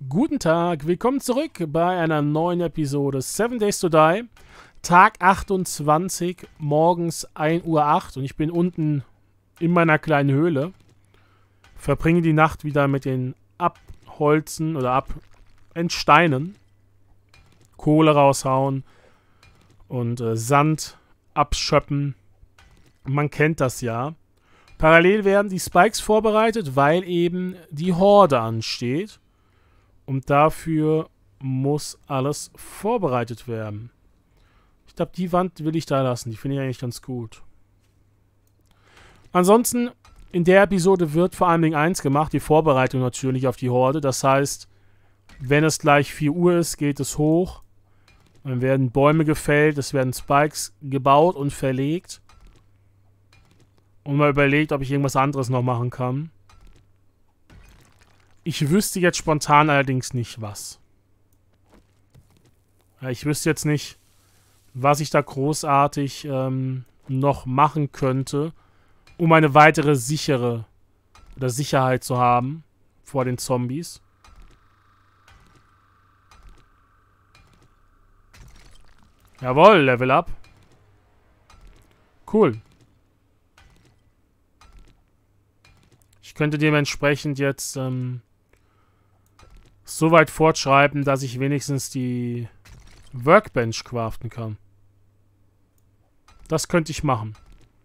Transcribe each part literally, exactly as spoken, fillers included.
Guten Tag, willkommen zurück bei einer neuen Episode Seven Days to Die. Tag achtundzwanzig, morgens ein Uhr acht und ich bin unten in meiner kleinen Höhle. Verbringe die Nacht wieder mit den Abholzen oder Abentsteinen. Kohle raushauen und äh, Sand abschöppen. Man kennt das ja. Parallel werden die Spikes vorbereitet, weil eben die Horde ansteht. Und dafür muss alles vorbereitet werden. Ich glaube, die Wand will ich da lassen. Die finde ich eigentlich ganz gut. Ansonsten, in der Episode wird vor allem eins gemacht. Die Vorbereitung natürlich auf die Horde. Das heißt, wenn es gleich vier Uhr ist, geht es hoch. Dann werden Bäume gefällt. Es werden Spikes gebaut und verlegt. Und mal überlegt, ob ich irgendwas anderes noch machen kann. Ich wüsste jetzt spontan allerdings nicht, was. Ja, ich wüsste jetzt nicht, was ich da großartig ähm, noch machen könnte, um eine weitere sichere oder Sicherheit zu haben vor den Zombies. Jawohl, Level Up. Cool. Ich könnte dementsprechend jetzt ähm, so weit fortschreiben, dass ich wenigstens die Workbench craften kann. Das könnte ich machen.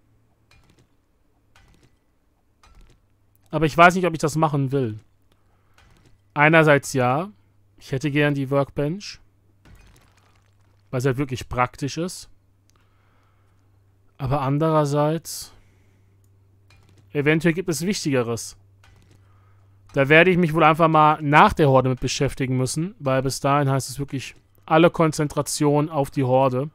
Aber ich weiß nicht, ob ich das machen will. Einerseits ja. Ich hätte gern die Workbench. Weil es halt wirklich praktisch ist. Aber andererseits... Eventuell gibt es Wichtigeres. Da werde ich mich wohl einfach mal nach der Horde mit beschäftigen müssen, weil bis dahin heißt es wirklich alle Konzentration auf die Horde.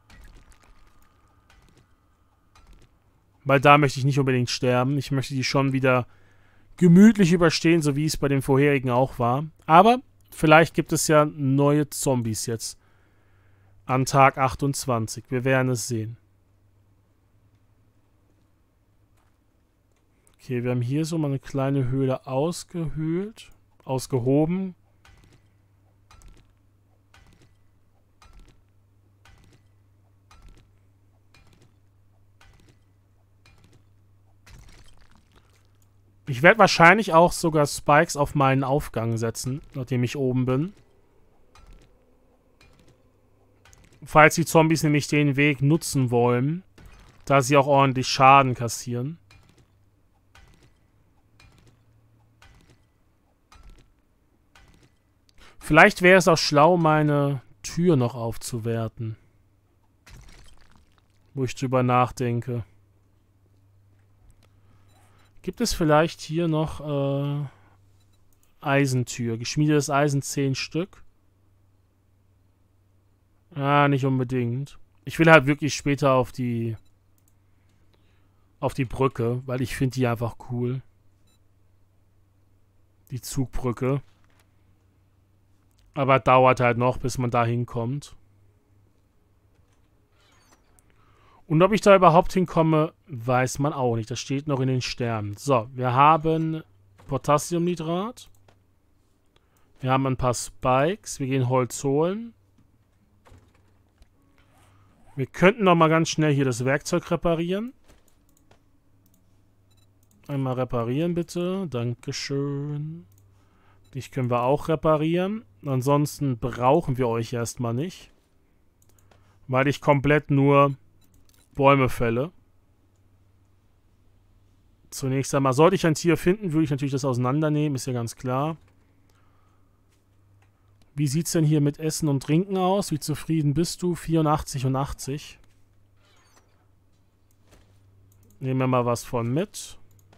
Weil da möchte ich nicht unbedingt sterben. Ich möchte die schon wieder gemütlich überstehen, so wie es bei den vorherigen auch war. Aber vielleicht gibt es ja neue Zombies jetzt an Tag achtundzwanzig. Wir werden es sehen. Okay, wir haben hier so mal eine kleine Höhle ausgehöhlt, ausgehoben. Ich werde wahrscheinlich auch sogar Spikes auf meinen Aufgang setzen, nachdem ich oben bin. Falls die Zombies nämlich den Weg nutzen wollen, da sie auch ordentlich Schaden kassieren. Vielleicht wäre es auch schlau, meine Tür noch aufzuwerten. Wo ich drüber nachdenke. Gibt es vielleicht hier noch äh, Eisentür? Geschmiedetes Eisen zehn Stück? Ah, nicht unbedingt. Ich will halt wirklich später auf die auf die Brücke, weil ich finde die einfach cool. Die Zugbrücke. Aber dauert halt noch, bis man da hinkommt. Und ob ich da überhaupt hinkomme, weiß man auch nicht. Das steht noch in den Sternen. So, wir haben Potassiumnitrat. Wir haben ein paar Spikes. Wir gehen Holz holen. Wir könnten noch mal ganz schnell hier das Werkzeug reparieren. Einmal reparieren, bitte. Dankeschön. Dich können wir auch reparieren. Ansonsten brauchen wir euch erstmal nicht. Weil ich komplett nur Bäume fälle. Zunächst einmal, sollte ich ein Tier finden, würde ich natürlich das auseinandernehmen, ist ja ganz klar. Wie sieht es denn hier mit Essen und Trinken aus? Wie zufrieden bist du? vierundachtzig und achtzig. Nehmen wir mal was von mit.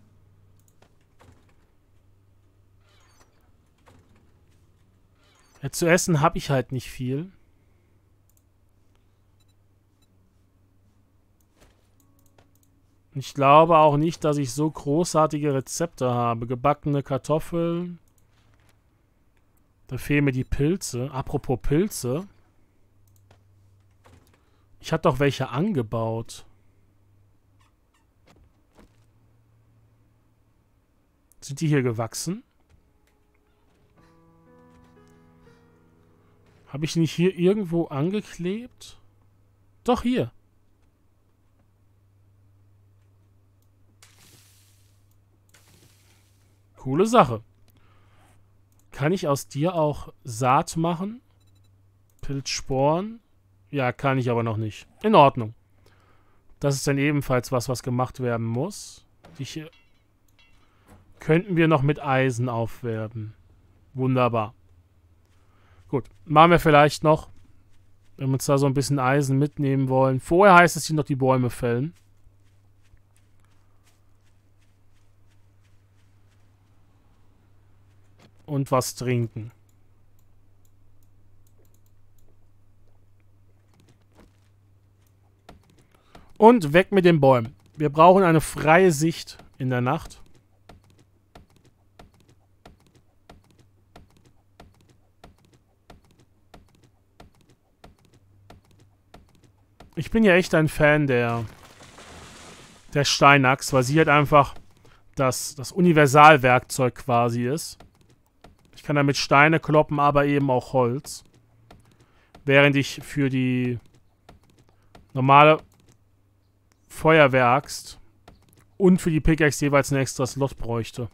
Ja, zu essen habe ich halt nicht viel. Ich glaube auch nicht, dass ich so großartige Rezepte habe. Gebackene Kartoffeln. Da fehlen mir die Pilze. Apropos Pilze. Ich habe doch welche angebaut. Sind die hier gewachsen? Habe ich nicht hier irgendwo angeklebt? Doch, hier. Coole Sache. Kann ich aus dir auch Saat machen? Pilzsporen? Ja, kann ich aber noch nicht. In Ordnung. Das ist dann ebenfalls was, was gemacht werden muss. Die hier könnten wir noch mit Eisen aufwerten. Wunderbar. Gut, machen wir vielleicht noch, wenn wir uns da so ein bisschen Eisen mitnehmen wollen. Vorher heißt es hier noch die Bäume fällen. Und was trinken. Und weg mit den Bäumen. Wir brauchen eine freie Sicht in der Nacht. Ich bin ja echt ein Fan der, der Steinachs, weil sie halt einfach das, das Universalwerkzeug quasi ist. Ich kann damit Steine kloppen, aber eben auch Holz. Während ich für die normale Feuerwehraxt und für die Pickaxe jeweils ein extra Slot bräuchte.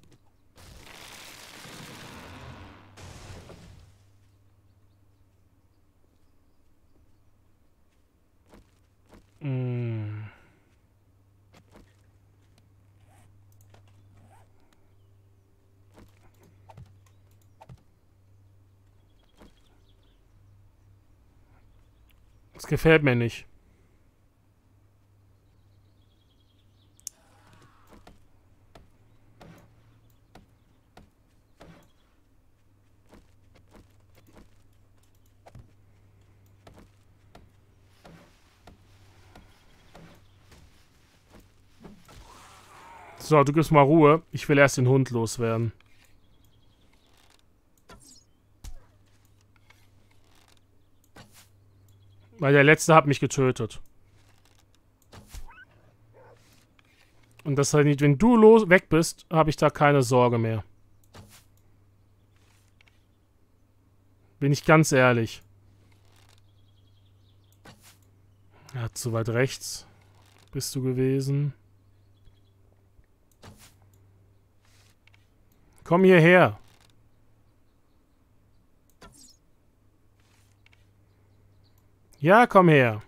Mm. Das gefällt mir nicht. So, du gibst mal Ruhe. Ich will erst den Hund loswerden. Weil der letzte hat mich getötet. Und das halt nicht, wenn du los weg bist, habe ich da keine Sorge mehr. Bin ich ganz ehrlich. Ja, zu weit rechts bist du gewesen. Komm hierher. Ja, komm her.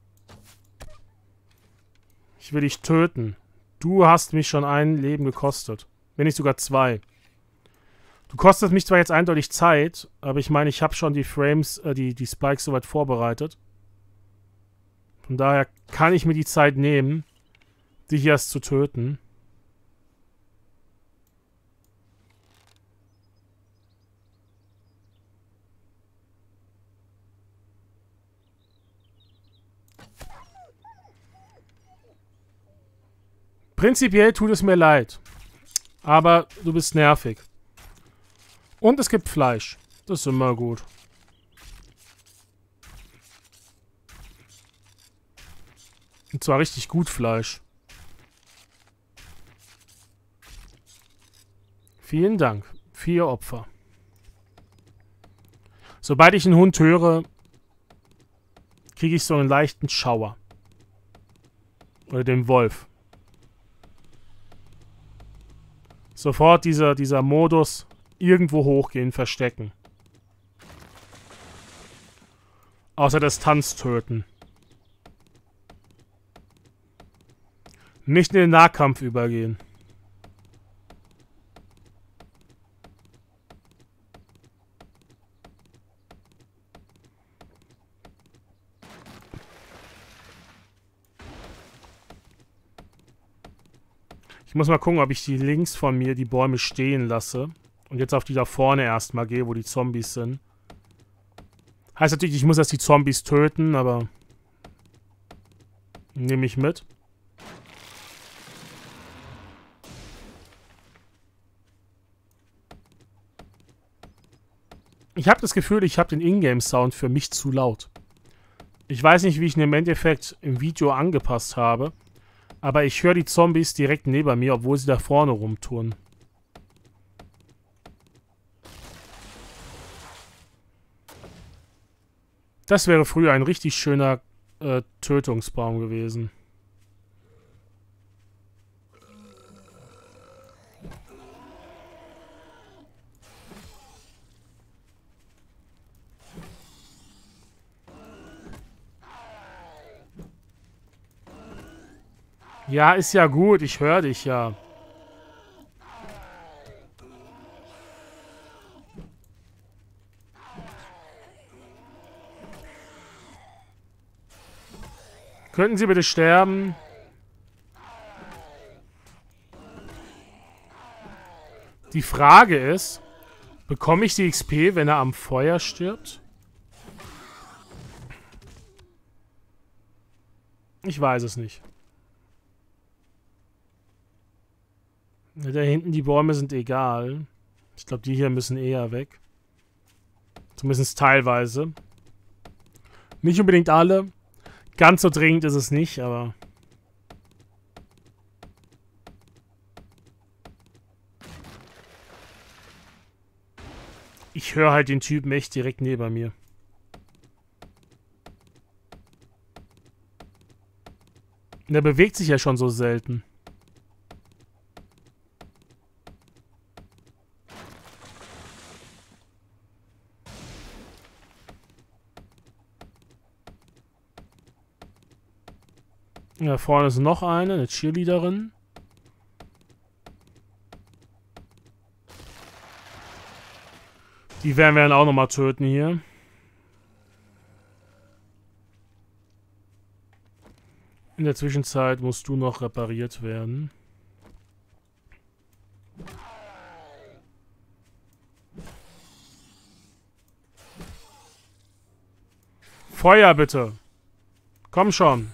Ich will dich töten. Du hast mich schon ein Leben gekostet. Wenn nicht sogar zwei. Du kostest mich zwar jetzt eindeutig Zeit, aber ich meine, ich habe schon die Frames, äh, die, die Spikes soweit vorbereitet. Von daher kann ich mir die Zeit nehmen, dich erst zu töten. Prinzipiell tut es mir leid. Aber du bist nervig. Und es gibt Fleisch. Das ist immer gut. Und zwar richtig gut Fleisch. Vielen Dank. Vier Opfer. Sobald ich einen Hund höre, kriege ich so einen leichten Schauer. Oder den Wolf. Sofort dieser, dieser Modus irgendwo hochgehen, verstecken. Außer das Tanztöten. Nicht in den Nahkampf übergehen. Ich muss mal gucken, ob ich die links von mir, die Bäume stehen lasse. Und jetzt auf die da vorne erstmal gehe, wo die Zombies sind. Heißt natürlich, ich muss erst die Zombies töten, aber... Nehme ich mit. Ich habe das Gefühl, ich habe den Ingame-Sound für mich zu laut. Ich weiß nicht, wie ich ihn im Endeffekt im Video angepasst habe. Aber ich höre die Zombies direkt neben mir, obwohl sie da vorne rumtouren. Das wäre früher ein richtig schöner äh, Tötungsbaum gewesen. Ja, ist ja gut. Ich höre dich ja. Könnten Sie bitte sterben? Die Frage ist, bekomme ich die X P, wenn er am Feuer stirbt? Ich weiß es nicht. Da hinten die Bäume sind egal. Ich glaube, die hier müssen eher weg. Zumindest teilweise. Nicht unbedingt alle. Ganz so dringend ist es nicht, aber... Ich höre halt den Typen echt direkt neben mir. Und der bewegt sich ja schon so selten. Da vorne ist noch eine, eine Cheerleaderin. Die werden wir dann auch nochmal töten hier. In der Zwischenzeit musst du noch repariert werden. Feuer bitte. Komm schon.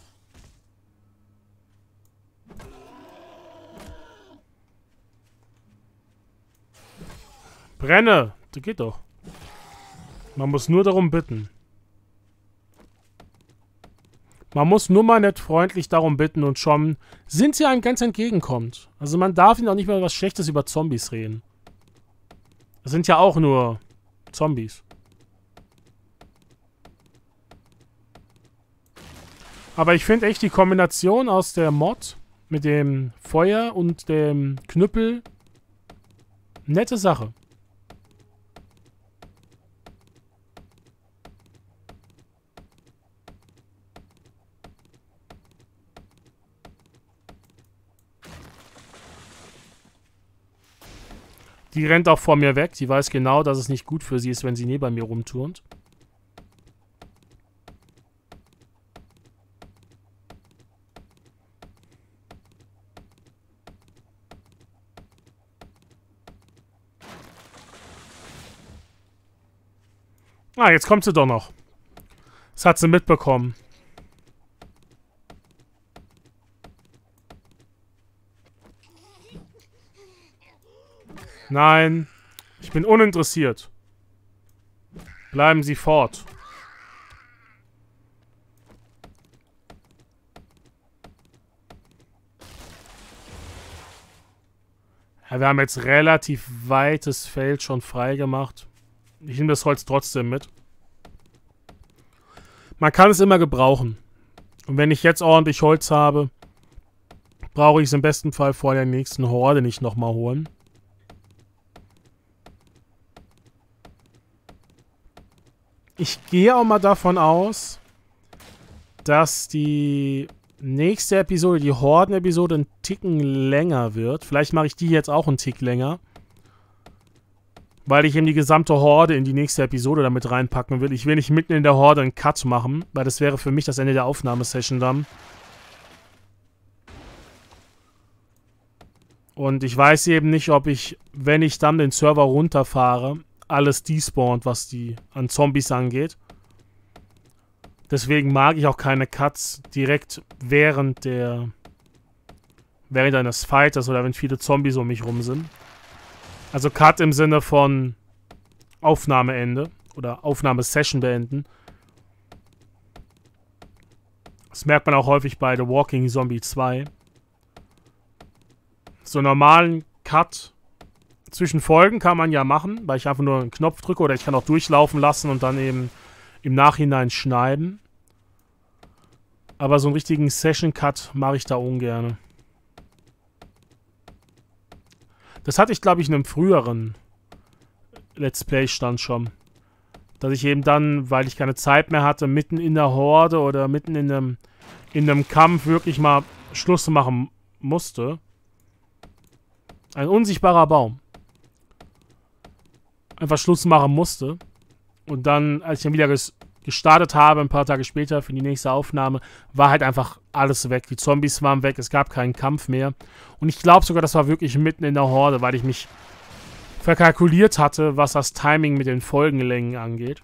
Brenne! Das geht doch. Man muss nur darum bitten. Man muss nur mal nett freundlich darum bitten und schon sind sie einem ganz entgegenkommt. Also man darf ihnen auch nicht mal was Schlechtes über Zombies reden. Das sind ja auch nur Zombies. Aber ich finde echt die Kombination aus der Mod mit dem Feuer und dem Knüppel nette Sache. Die rennt auch vor mir weg. Sie weiß genau, dass es nicht gut für sie ist, wenn sie neben mir rumturnt. Ah, jetzt kommt sie doch noch. Das hat sie mitbekommen. Nein, ich bin uninteressiert. Bleiben Sie fort. Ja, wir haben jetzt relativ weites Feld schon frei gemacht. Ich nehme das Holz trotzdem mit. Man kann es immer gebrauchen. Und wenn ich jetzt ordentlich Holz habe, brauche ich es im besten Fall vor der nächsten Horde nicht nochmal holen. Ich gehe auch mal davon aus, dass die nächste Episode, die Horden-Episode, einen Ticken länger wird. Vielleicht mache ich die jetzt auch einen Tick länger. Weil ich eben die gesamte Horde in die nächste Episode damit reinpacken will. Ich will nicht mitten in der Horde einen Cut machen, weil das wäre für mich das Ende der Aufnahmesession dann. Und ich weiß eben nicht, ob ich, wenn ich dann den Server runterfahre, alles despawnt, was die an Zombies angeht. Deswegen mag ich auch keine Cuts direkt während der während eines Fighters oder wenn viele Zombies um mich rum sind. Also Cut im Sinne von Aufnahmeende oder Aufnahmesession beenden. Das merkt man auch häufig bei The Walking Zombie zwei. So einen normalen Cut zwischen Folgen kann man ja machen, weil ich einfach nur einen Knopf drücke oder ich kann auch durchlaufen lassen und dann eben im Nachhinein schneiden. Aber so einen richtigen Session-Cut mache ich da ungern. Das hatte ich, glaube ich, in einem früheren Let's Play-Stand schon. Dass ich eben dann, weil ich keine Zeit mehr hatte, mitten in der Horde oder mitten in einem, in einem Kampf wirklich mal Schluss machen musste. Ein unsichtbarer Baum. Einfach Schluss machen musste. Und dann, als ich dann wieder ges gestartet habe, ein paar Tage später für die nächste Aufnahme, war halt einfach alles weg. Die Zombies waren weg, es gab keinen Kampf mehr. Und ich glaube sogar, das war wirklich mitten in der Horde, weil ich mich verkalkuliert hatte, was das Timing mit den Folgenlängen angeht.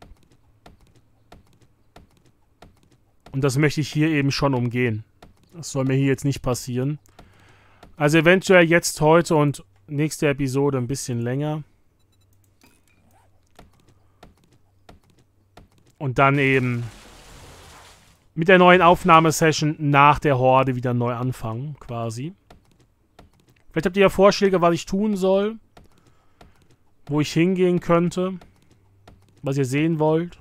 Und das möchte ich hier eben schon umgehen. Das soll mir hier jetzt nicht passieren. Also eventuell jetzt heute und nächste Episode ein bisschen länger. Und dann eben mit der neuen Aufnahmesession nach der Horde wieder neu anfangen, quasi. Vielleicht habt ihr ja Vorschläge, was ich tun soll. Wo ich hingehen könnte. Was ihr sehen wollt.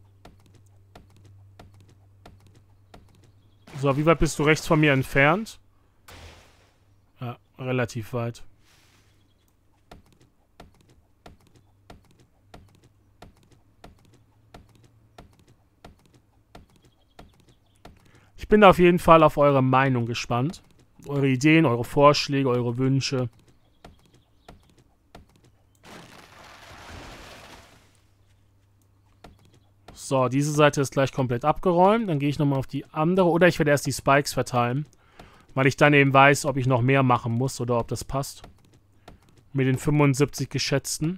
So, wie weit bist du rechts von mir entfernt? Ja, relativ weit. Ich bin auf jeden Fall auf eure Meinung gespannt. Eure Ideen, eure Vorschläge, eure Wünsche. So, diese Seite ist gleich komplett abgeräumt. Dann gehe ich nochmal auf die andere. Oder ich werde erst die Spikes verteilen. Weil ich dann eben weiß, ob ich noch mehr machen muss oder ob das passt. Mit den fünfundsiebzig geschätzten.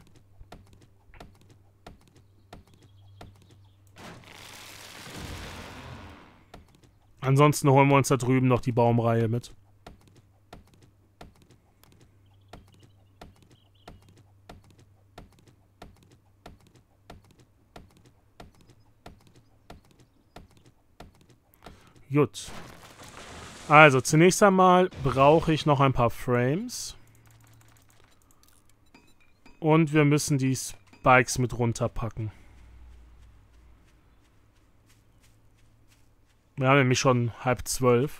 Ansonsten holen wir uns da drüben noch die Baumreihe mit. Gut. Also, zunächst einmal brauche ich noch ein paar Frames. Und wir müssen die Spikes mit runterpacken. Wir haben nämlich schon halb zwölf.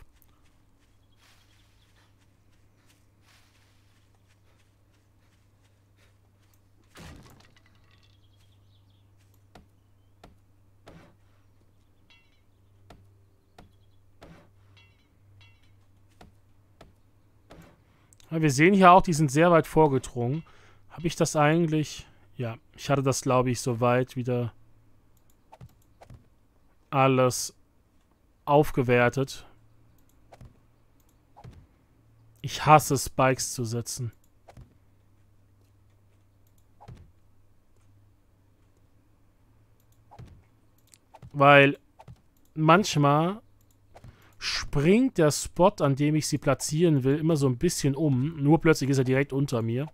Ja, wir sehen hier auch, die sind sehr weit vorgedrungen. Habe ich das eigentlich? Ja, ich hatte das, glaube ich, soweit wieder alles aufgewertet. Ich hasse Spikes zu setzen. Weil manchmal springt der Spot, an dem ich sie platzieren will, immer so ein bisschen um. Nur plötzlich ist er direkt unter mir.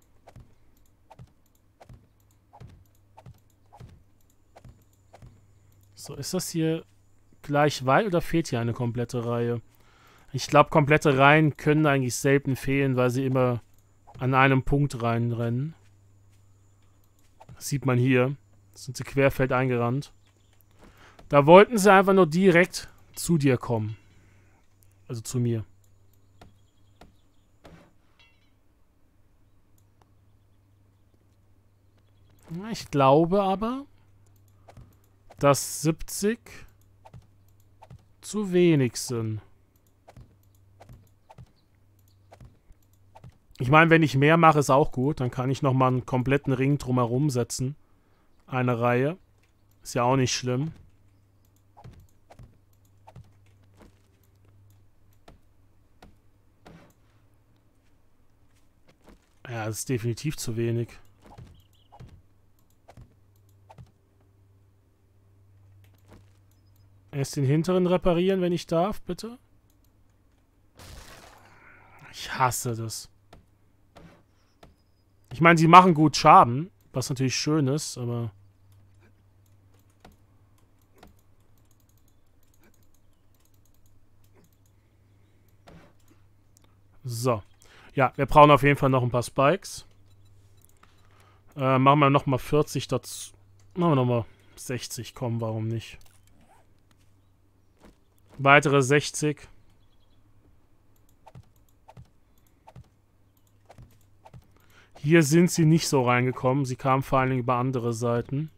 So, ist das hier gleich weit oder fehlt hier eine komplette Reihe? Ich glaube, komplette Reihen können eigentlich selten fehlen, weil sie immer an einem Punkt reinrennen. Das sieht man hier. Das sind sie querfeld eingerannt. Da wollten sie einfach nur direkt zu dir kommen. Also zu mir. Ich glaube aber, dass siebzig zu wenig sind. Ich meine, wenn ich mehr mache, ist auch gut. Dann kann ich nochmal einen kompletten Ring drumherum setzen. Eine Reihe. Ist ja auch nicht schlimm. Ja, das ist definitiv zu wenig. Erst den hinteren reparieren, wenn ich darf, bitte. Ich hasse das. Ich meine, sie machen gut Schaden, was natürlich schön ist, aber... So. Ja, wir brauchen auf jeden Fall noch ein paar Spikes. Äh, machen wir nochmal vierzig dazu. Machen wir nochmal sechzig, komm, warum nicht? Weitere sechzig. Hier sind sie nicht so reingekommen. Sie kamen vor allen Dingen über andere Seiten.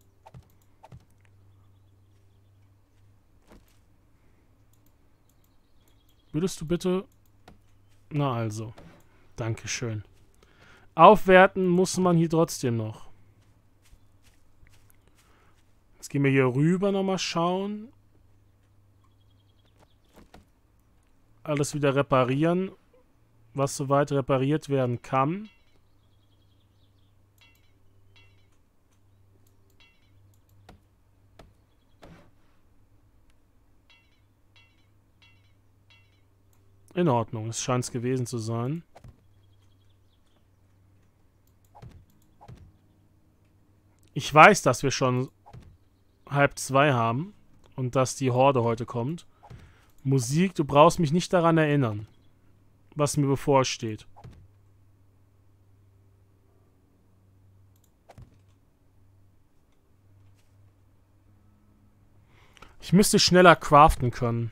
Würdest du bitte... Na also. Dankeschön. Aufwerten muss man hier trotzdem noch. Jetzt gehen wir hier rüber nochmal schauen. Alles wieder reparieren, was soweit repariert werden kann. In Ordnung, es scheint es gewesen zu sein. Ich weiß, dass wir schon halb zwei haben und dass die Horde heute kommt. Musik, du brauchst mich nicht daran erinnern, was mir bevorsteht. Ich müsste schneller craften können.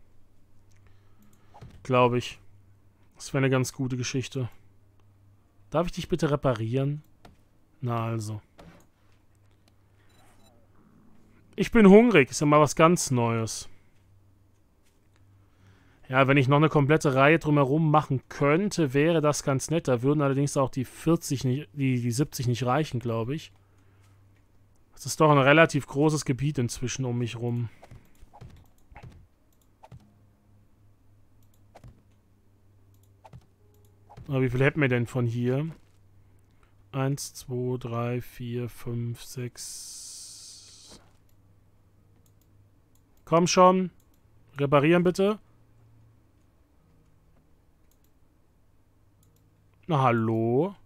Glaube ich. Das wäre eine ganz gute Geschichte. Darf ich dich bitte reparieren? Na also. Ich bin hungrig. Ist ja mal was ganz Neues. Ja, wenn ich noch eine komplette Reihe drumherum machen könnte, wäre das ganz nett. Da würden allerdings auch die vierzig, nicht, die, die siebzig nicht reichen, glaube ich. Das ist doch ein relativ großes Gebiet inzwischen um mich rum. Aber wie viel hätten wir denn von hier? eins, zwei, drei, vier, fünf, sechs. Komm schon. Reparieren bitte. Na, hallo?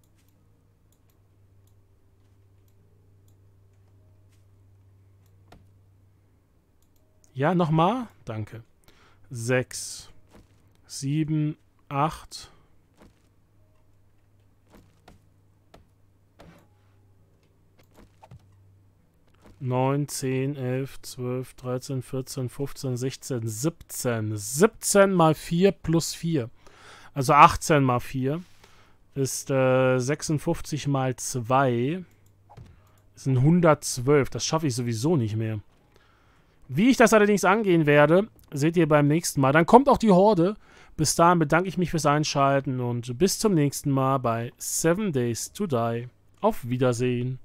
Ja, nochmal? Danke. sechs, sieben, acht. neun, zehn, elf, zwölf, dreizehn, vierzehn, fünfzehn, sechzehn, siebzehn. siebzehn mal vier plus vier. Also achtzehn mal vier ist äh, sechsundfünfzig mal zwei. Das sind hundertzwölf. Das schaffe ich sowieso nicht mehr. Wie ich das allerdings angehen werde, seht ihr beim nächsten Mal. Dann kommt auch die Horde. Bis dahin bedanke ich mich fürs Einschalten und bis zum nächsten Mal bei Seven Days to Die. Auf Wiedersehen.